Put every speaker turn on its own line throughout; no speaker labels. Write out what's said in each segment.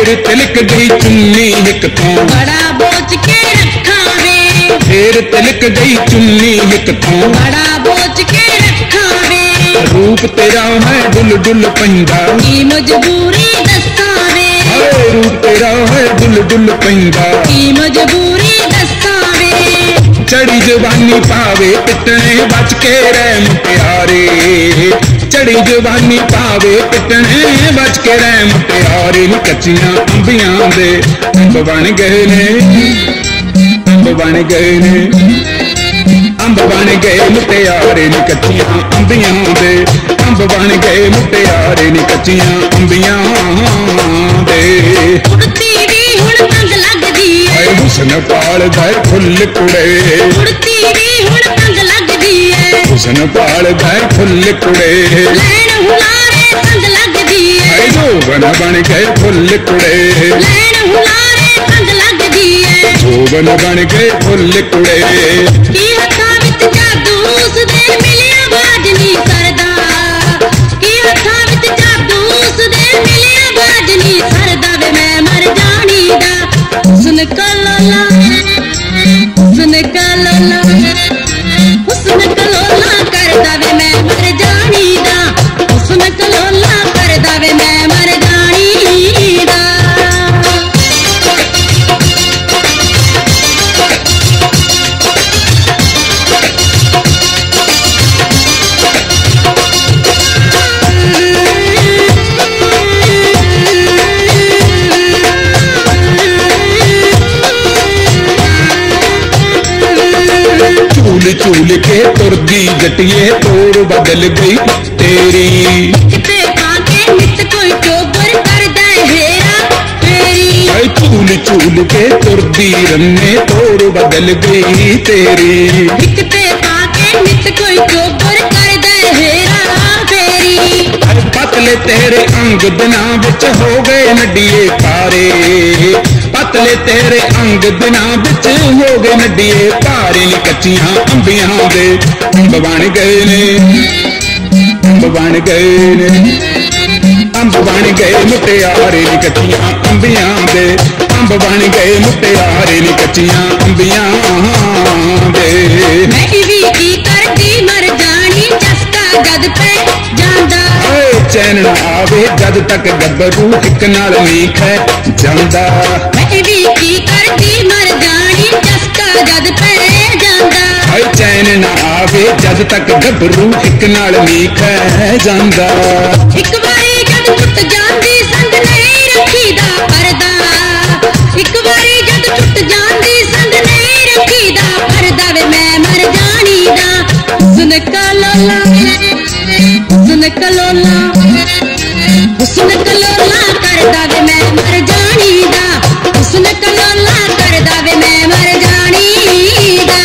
ਫੇਰ ਤਿਲਕ ਗਈ ਚੁੰਨੀ ਹਿੱਕ ਤੋਂ
बड़ा बोझ के रखा वे
ਫੇਰ ਤਿਲਕ ਗਈ ਚੁੰਨੀ ਹਿੱਕ ਤੋਂ
बड़ा बोझ के रखा वे
रूप तेरा है डुल डुल पैंदा
की मजबूरी दस्सा वे
हाय रूप तेरा है डुल डुल पैंदा
की मजबूरी दस्सा वे
चढ़ी जवानी पावे पिटने बच के रह मुटियारे चढ़ी जवानी पावे पिटने बच के रह मुटियारे नी कच्चियां अंबियां दे अंब बन गए ने अंब बन गए ने अंब बन गए मुटियारे नी कच्चियां अंबियां दे अंब बन गए मुटियारे नी कच्चियां अंबियां दे
उड़ती भी हुण तंग लगदी है
हाय हुस्न पाल गए फुल कुड़े
उड़ती भी हुण तंग लगदी है
हुस्न पाल गए फुल कुड़े
लैन हुलारे तंग लगदी है
हाय जोबन बन गए फुल कुड़े
लैन हुलारे तंग लगदी है
जोबन बन गए फुल कुड़े
की हत्थां विच जादू उसदे मिलिया बाज नी सरदा की हत्थां विच जादू उसदे मिलिया बाज नी सरदा वे मैं मर जानी दा हुस्न कलोला करदा वे मैं मर जानी दा हुस्न कलोला करदा वे मैं मर जानी दा
चूल चूल के तुरदी जटिए तोड़ बदल गई तेरी
किते पाके नित कोई चोबर करदा हेरा फेरी
हाय चूल चूल के तुरदी रन्ने तोड़ बदल गई तेरी
किते पाके नित कोई चोबर करदा हेरा फेरी
पतले तेरे अंग दिना बिच हो गए नडिए पारे पतले तेरे अंग दिना बिच हो गए नडिए पारे नी कच्चियां अंबियां दे अंब बन गए ने अंब बन गए ने अंब बन गए मुटियारे नी कच्चियां अंबियां दे अंब बन गए मुटियारे नी कच्चियां अंबियां दे
मैं भी की करदी मर जानी चस्का जद पे जांदा
चैन ना आवे जद तक गब्बरू हिक नाल नी खै जांदा
मैं भी की करदी मर जानी चस्का जद पे जांदा
हाय चैन ना आवे जद तक गब्बरू हिक नाल नी खै जांदा
एक बारी जद टुट जांदी संग नहीं रखीदा परदा एक बारी जद टुट जांदी संग नहीं रखीदा परदा वे मैं मर जानी दा हुस्न कलोला करदा वे मैं मर जानी दा हुस्न कलोला करदा वे मैं मर जानी दा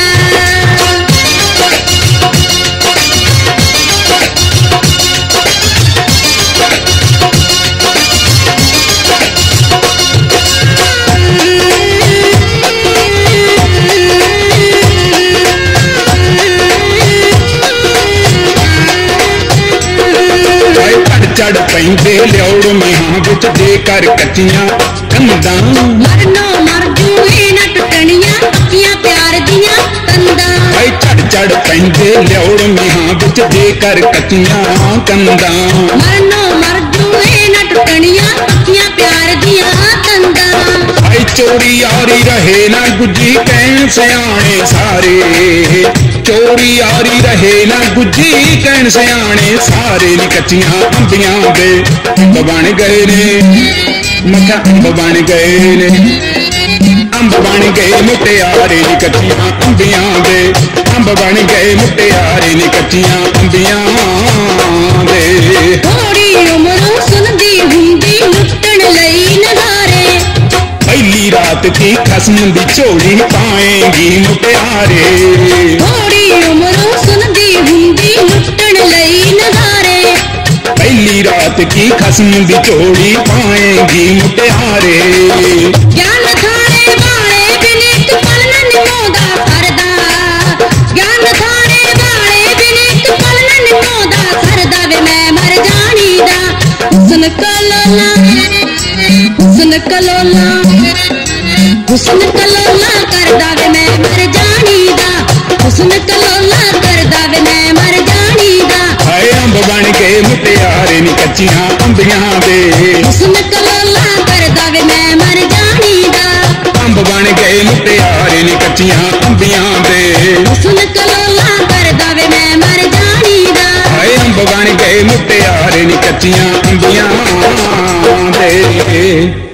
चढ़ पैंदे लियाउड़ मिहां विच दे कर कच्चियां कंधां
मरनो मर जूए न टुटणियां पक्कियां प्यार दियां कंधां
हाय चढ़ पैंदे लियाउड़ मिहां विच दे कर कच्चियां कंधां
मरनो मर जूए न टुटणियां पक्कियां प्यार दियां कंधां
हाय चोरी यारी रहे ना गुज्जी कहन सियाणे सारे चोरी यारी रहे ना गुज्जी कहन सियाणे सारे नी कच्चियां अंबियां दे अंब बन गए ने मक्खा अंब बन गए ने अंब बन गए मुटियारे नी कच्चियां अंबियां दे अंब बन गए मुटियारे नी कच्चियां अंबियां दे
थोड़ी उम्रों सुनदी हुंदी लुटण लई नज़ारे
पहली रात की खस्म दी झोली पाएंगी मुटियारे
थोड़ी उम्रों सुनदी हुंदी लुटण लई नज़ारे
पहली रात की खस्म दी झोली पाएंगी मुटियारे
ज्ञान थाने वाले बिनित पल न निमोदा सरदा ज्ञान थाने वाले बिनित पल न निमोदा सरदा वे मैं मर जानी दा हुस्न ਕਲੋਲਾ ਹੁਸਨ ਕਲੋਲਾ ਕਰਦਾ ਵੇ ਮੈਂ ਮਰ ਜਾਣੀ ਦਾ ਹੁਸਨ ਕਲੋਲਾ ਕਰਦਾ ਵੇ ਮੈਂ ਮਰ ਜਾਣੀ ਦਾ
ਹਾਏ ਅੰਬ ਬਣ ਕੇ ਮੁਟਿਆਰੇ ਨੀ ਕੱਚੀਆਂ ਅੰਬੀਆਂ ਦੇ
ਹੁਸਨ ਕਲੋਲਾ ਕਰਦਾ ਵੇ ਮੈਂ ਮਰ ਜਾਣੀ ਦਾ
ਅੰਬ ਬਣ ਕੇ ਮੁਟਿਆਰੇ ਨੀ ਕੱਚੀਆਂ ਅੰਬੀਆਂ ਦੇ
ਹੁਸਨ ਕਲੋਲਾ ਕਰਦਾ ਵੇ ਮੈਂ ਮਰ ਜਾਣੀ ਦਾ
ਹਾਏ ਅੰਬ ਬਣ ਕੇ ਮੁਟਿਆਰੇ ਨੀ ਕੱਚੀਆਂ ਅੰਬੀਆਂ ਦੇ